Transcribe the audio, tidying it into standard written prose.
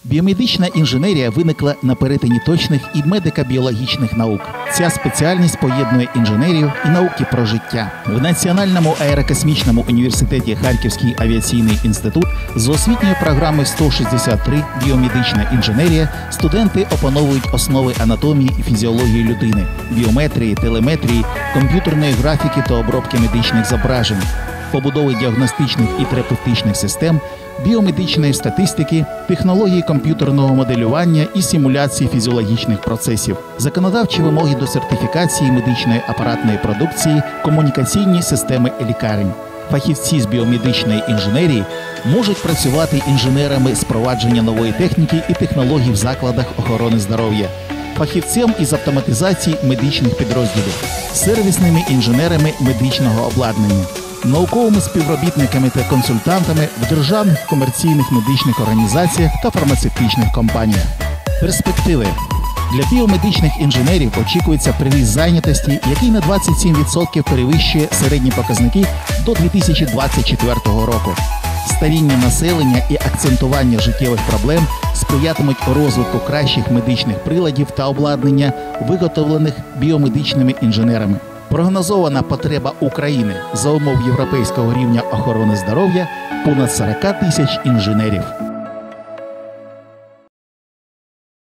Біомедична інженерія виникла на перетині точних і медико-біологічних наук. Ця спеціальність поєднує інженерію і науки про життя. В Національному аерокосмічному університеті Харківський авіаційний інститут з освітньою програмою 163 «Біомедична інженерія» студенти опановують основи анатомії і фізіології людини, біометрії, телеметрії, комп'ютерної графіки та обробки медичних зображень, побудови діагностичних і терапевтичних систем, біомедичної статистики, технології комп'ютерного моделювання і симуляції фізіологічних процесів, законодавчі вимоги до сертифікації медичної апаратної продукції, комунікаційні системи лікарень. Фахівці з біомедичної інженерії можуть працювати інженерами з впровадження нової техніки і технологій в закладах охорони здоров'я, фахівцем із автоматизації медичних підрозділів, сервісними інженерами медичного обладнання, науковими співробітниками та консультантами в державних комерційних медичних організаціях та фармацевтичних компаніях. Перспективи. Для біомедичних інженерів очікується приріст зайнятості, який на 27% перевищує середні показники до 2024 року. Старіння населення і акцентування життєвих проблем сприятимуть розвитку кращих медичних приладів та обладнання, виготовлених біомедичними інженерами. Прогнозована потреба України за умов європейського рівня охорони здоров'я – понад 40 тисяч інженерів.